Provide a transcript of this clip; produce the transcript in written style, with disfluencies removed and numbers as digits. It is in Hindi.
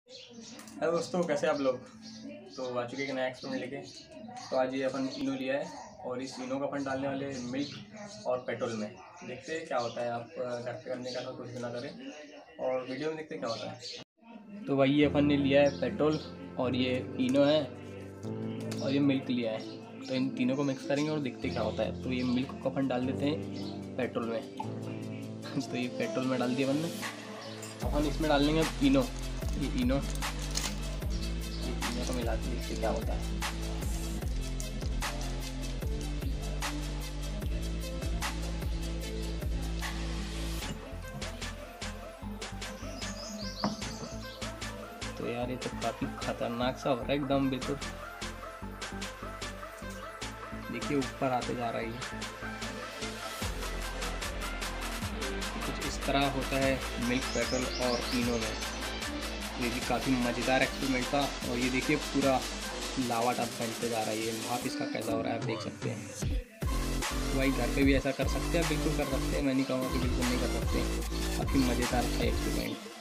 हेलो दोस्तों, कैसे आप लोग। तो आ चुके एक नया एक्सपेरिमेंट लेके। तो आज ये अपन इनो लिया है और इस इनो का अपन डालने वाले मिल्क और पेट्रोल में। देखते हैं क्या होता है। आप घर पे करने का कुछ भी ना करें और वीडियो में देखते हैं क्या होता है। तो भाई ये अपन ने लिया है पेट्रोल और ये इनो है और ये मिल्क लिया है। तो इन तीनों को मिक्स करेंगे और देखते क्या होता है। तो ये मिल्क को अपन डाल देते हैं पेट्रोल में। तो ये पेट्रोल में डाल दिया अपन ने। अपन इसमें डाल लेंगे इनो। ये इनो को मिला के देखते क्या होता है। तो यार ये तो काफी खतरनाक सा हो रहा है एकदम, बिल्कुल देखिए ऊपर आते जा रहा है। ये कुछ इस तरह होता है मिल्क, पेट्रोल और इनो में। ये भी काफ़ी मज़ेदार एक्सपेरिमेंट था। और ये देखिए पूरा लावा टप बनते जा रहा है। ये भाप इसका कैसा हो रहा है आप देख सकते हैं। तो भाई घर पे भी ऐसा कर सकते हैं, बिल्कुल कर सकते हैं। मैं नहीं कहूँगा कि बिल्कुल नहीं कर सकते। काफ़ी मज़ेदार था एक्सपेरिमेंट।